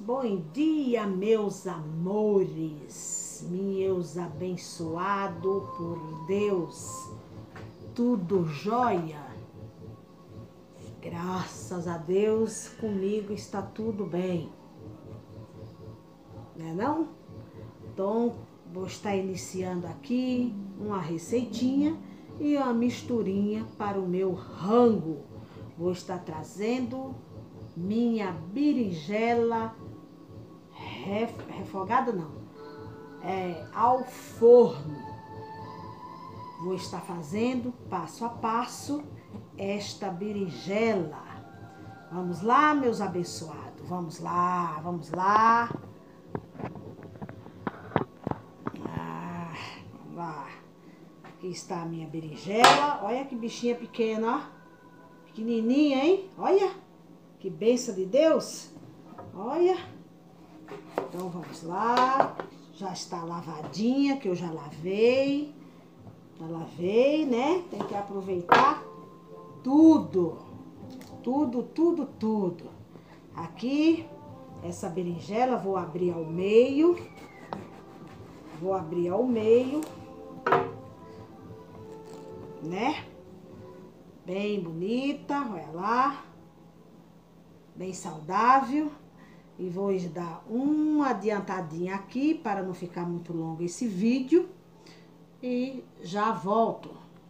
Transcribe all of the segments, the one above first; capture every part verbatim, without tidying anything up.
Bom dia, meus amores, meus abençoados por Deus, tudo jóia? Graças a Deus, comigo está tudo bem, não é não? Então, vou estar iniciando aqui uma receitinha e uma misturinha para o meu rango. Vou estar trazendo minha berinjela refogada, não, é ao forno. Vou estar fazendo passo a passo esta berinjela. Vamos lá, meus abençoados, vamos lá, vamos lá. Ah, vamos lá. Aqui está a minha berinjela. Olha que bichinha pequena, ó. Pequenininha, hein? Olha, que bênção de Deus. Olha. Então vamos lá. Já está lavadinha, que eu já lavei. Já lavei, né? Tem que aproveitar tudo. Tudo, tudo, tudo. Aqui, essa berinjela, vou abrir ao meio. Vou abrir ao meio. Né? Bem bonita, olha lá. Bem saudável. E vou dar uma adiantadinha aqui para não ficar muito longo esse vídeo. E já volto.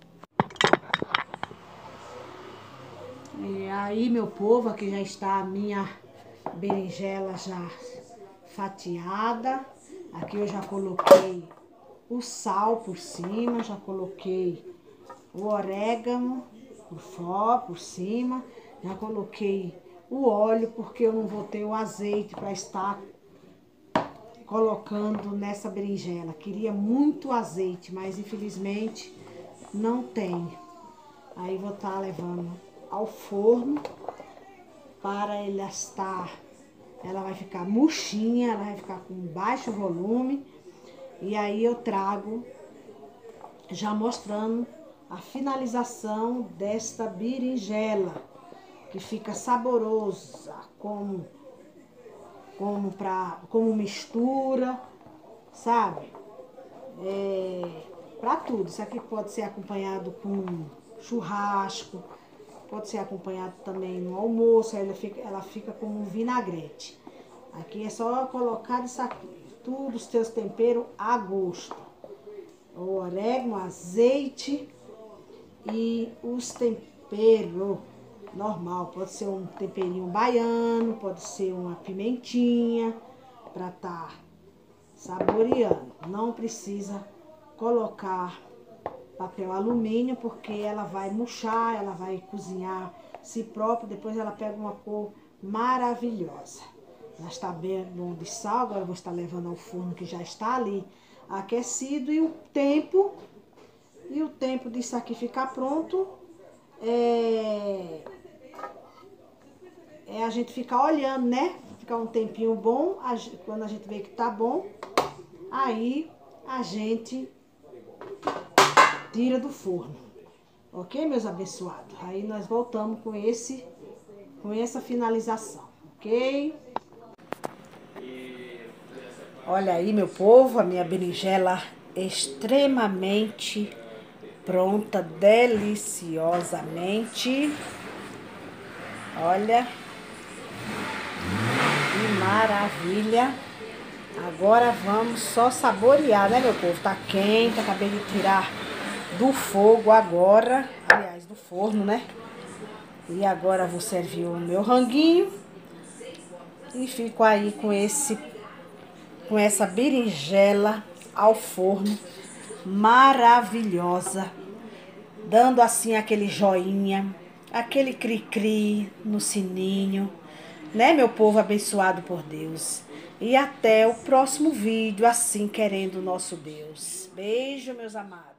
E aí, meu povo, aqui já está a minha berinjela já fatiada. Aqui eu já coloquei o sal por cima, já coloquei o orégano por fora, por cima. Já coloquei o óleo, porque eu não vou ter o azeite para estar colocando nessa berinjela. Queria muito azeite, mas infelizmente não tem. Aí vou estar levando ao forno para ela estar, ela vai ficar murchinha, ela vai ficar com baixo volume. E aí eu trago já mostrando a finalização desta berinjela, que fica saborosa, como como pra, como mistura, sabe? É, pra tudo. Isso aqui pode ser acompanhado com churrasco, pode ser acompanhado também no almoço, ela fica, ela fica como um vinagrete. Aqui é só colocar isso aqui, tudo os teus temperos a gosto. O orégano, azeite e os temperos normal, pode ser um temperinho baiano, pode ser uma pimentinha, para estar saboreando. Não precisa colocar papel alumínio, porque ela vai murchar, ela vai cozinhar si própria, depois ela pega uma cor maravilhosa. Já está bem bom de sal, agora eu vou estar levando ao forno, que já está ali aquecido, e o tempo, e o tempo disso aqui ficar pronto, é... É a gente ficar olhando, né? Ficar um tempinho bom. A gente, quando a gente vê que tá bom, aí a gente tira do forno. Ok, meus abençoados? Aí nós voltamos com esse, com essa finalização, ok? Olha aí, meu povo, a minha berinjela extremamente pronta, deliciosamente. Olha. Que maravilha. Agora vamos só saborear, né, meu povo? Tá quente, acabei de tirar do fogo agora. Aliás, do forno, né? E agora vou servir o meu ranguinho. E fico aí com esse, com essa berinjela ao forno. Maravilhosa. Dando assim aquele joinha, aquele cri-cri no sininho. Né, meu povo abençoado por Deus. E até o próximo vídeo, assim querendo o nosso Deus. Beijo, meus amados.